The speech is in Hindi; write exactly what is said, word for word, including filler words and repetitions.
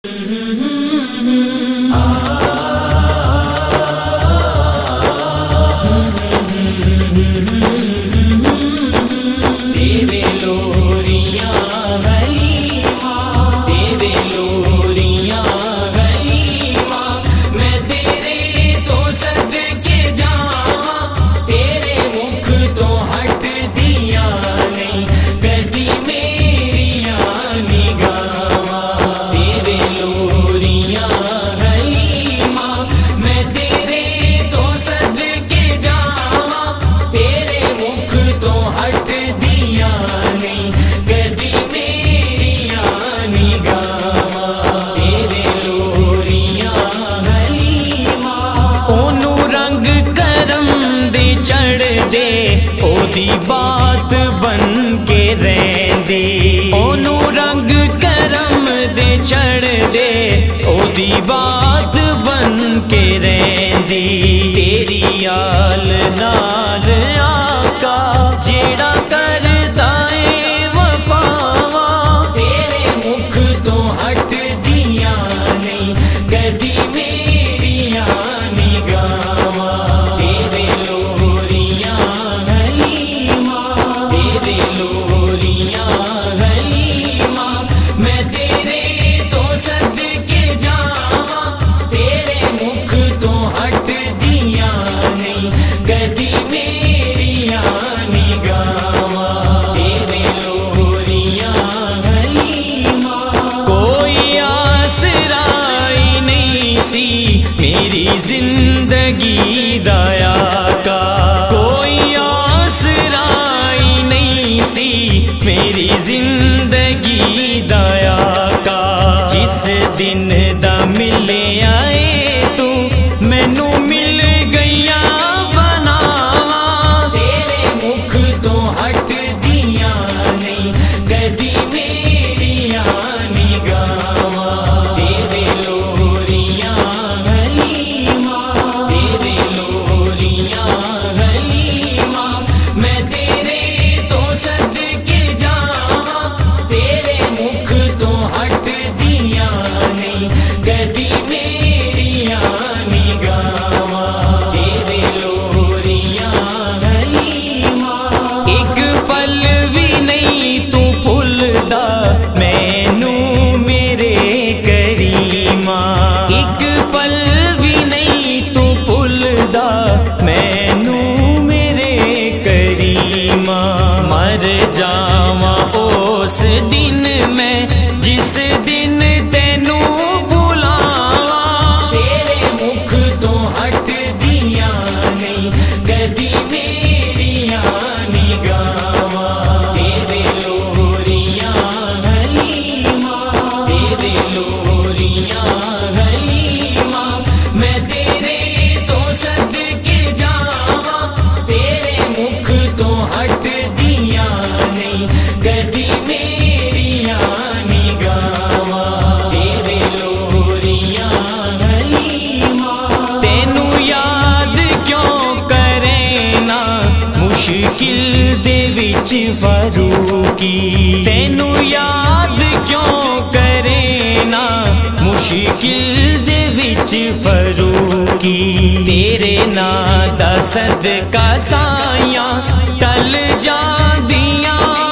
ओदी बात बन के रहंदी ओनू रंग करम दे चढ़ दे ओदी बात बन के रहंदी तेरी आल नाल आका जेड़ा करदा ए वफावा तेरे मुख तो हट दियां नहीं कदी मेरियां निगाहां तेरे लोरियां हलीमा तेरे लोरियां हलीमा मैं तेरे तो सदके जावां तेरे मुख तो हट दियां नहीं कदी मेरियां निगाहां तेरे लोरियां हलीमा कोई आसराई नहीं सी मेरी जिंदगी दाया का कोई आसराई नहीं सी मेरी जिंदगी दाया का जिस दिन दा मिले आए तू मैनू मिल गईया बनावा तेरे मुख तो हट दियां नहीं कदी मेरियां निगाहां तेरे लोरियां हलीमा तेरे लोरियां हलीमा मैं तेरे तो सदके जावां तेरे मुख तो हट दियां नहीं कदी मेरियां निगाहां तेरे लोरियां हलीमा एक पल भी नहीं तू भुलदा मैनू मेरे करीमा एक पल भी नहीं तू भुलदा मैनू मेरे करीमा मर जावां उस दिन मैं जिस दिन तेनू बुलावा तेरे मुख तो हट दियां नहीं कदी मेरियां निगाहां तेरे लोरियां हलीमा तेरे लोरियां हलीमा मैं तेरे तो सदके जावां तेरे मुख तो हट दियां नहीं कदी मेरियां निगाहां तेरे लोरियां हलीमा तेनू याद क्यों करे ना मुश्किल दे विच फारूकी तेनू याद क्यों करे ना मुश्किल दे विच फरूकी तेरे नां दा सदका साइयां टल जांदियां